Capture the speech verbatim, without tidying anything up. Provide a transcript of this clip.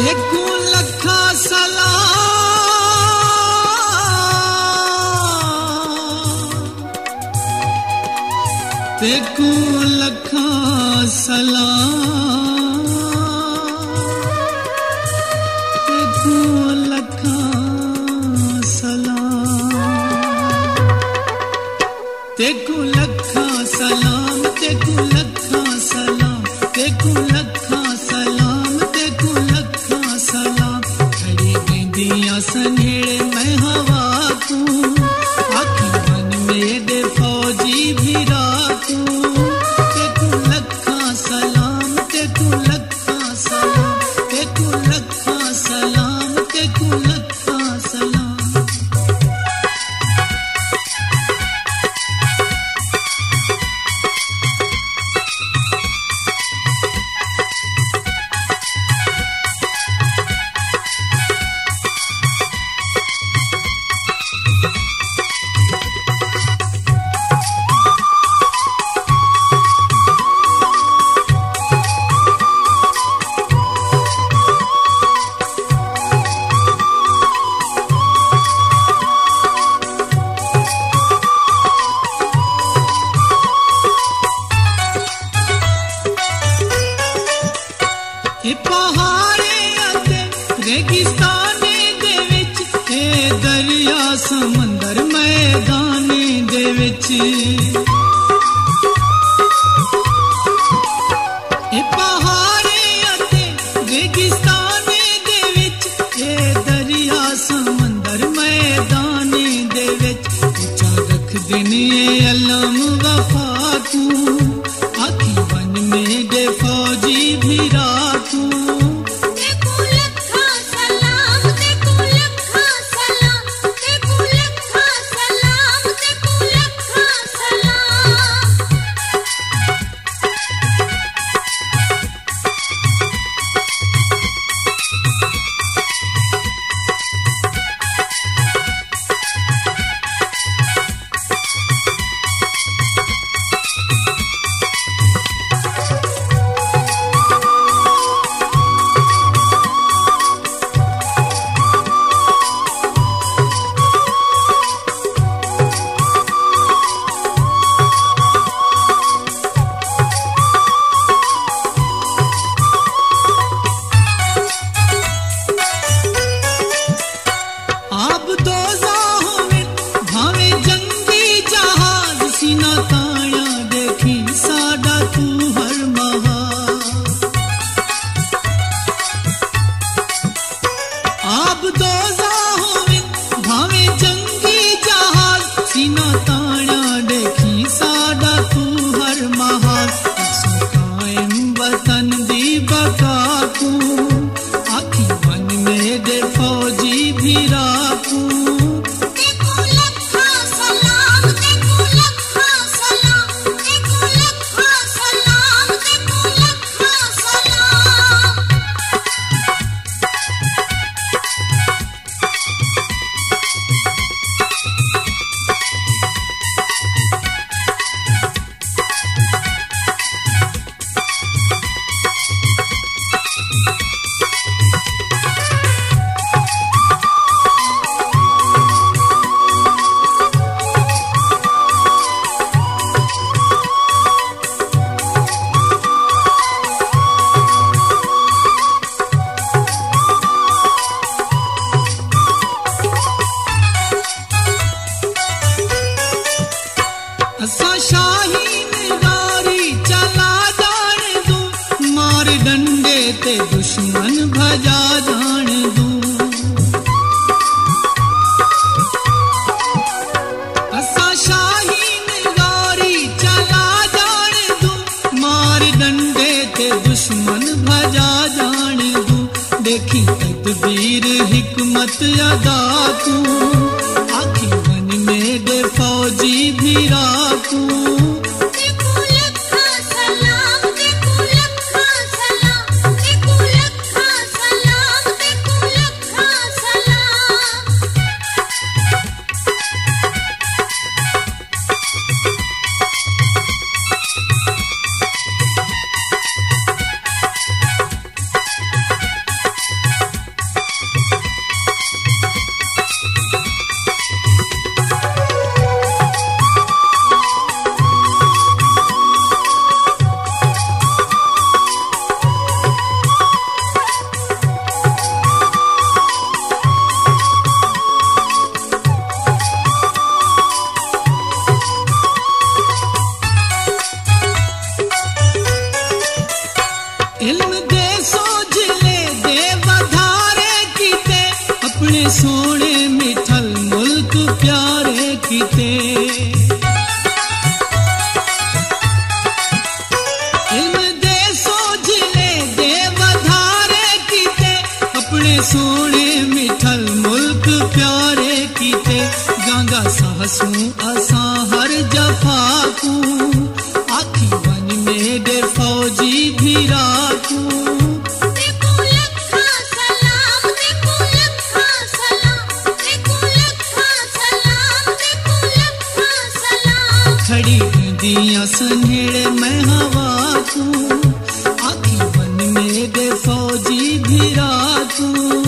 तेकू लखा सलाम तेकू लखा सलाम तेकू लखा सलाम तेकू लखा सलाम तेकू लखा सलाम तेकू लखा सलाम तेकू लखा सलाम खड़ी वेंदियां सनेड़े मैं हवा तू आखी मन मेरे फौजी भीरा तू तेकू लखा सलाम तेकू लखा सलाम तेकू लखा सलाम तेकू लखा सलाम समंदर मैदाने दे विच ए पहाड़े अते रेगिस्ताने दे विच ए दरिया समंदर मैदाने दे विच ऊंचा रख देने अलम वफा तू आखी बन मेरे फौजी भीरा तू दुश्मन भजा जान दूं असा शाहीन गारी चला जान दूं मार डंडे ते दुश्मन भजा जान दूं देखी तदबीर हिकमत अदा तू आखी बन मेरे फौजी भीरा तू इल्म दे सोझले दे वधारे कीते अपने सोने मिठल मुल्क प्यारे कीते गांगा साहसू असा हर जफाकू आखी वन मेरे फौजी भी राकू खड़ी दिया सनेड़े मैं हवा को आखी वन मेरे फौजी भी राकू